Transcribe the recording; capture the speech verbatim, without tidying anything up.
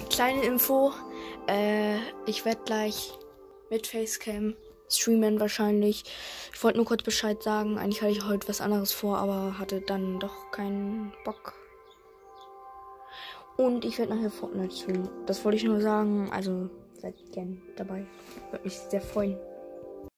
kleine Info. Äh, ich werde gleich mit Facecam streamen wahrscheinlich. Ich wollte nur kurz Bescheid sagen. Eigentlich hatte ich heute was anderes vor, aber hatte dann doch keinen Bock. Und ich werde nachher Fortnite streamen. Das wollte ich nur sagen. Also seid gern dabei. Würde mich sehr freuen.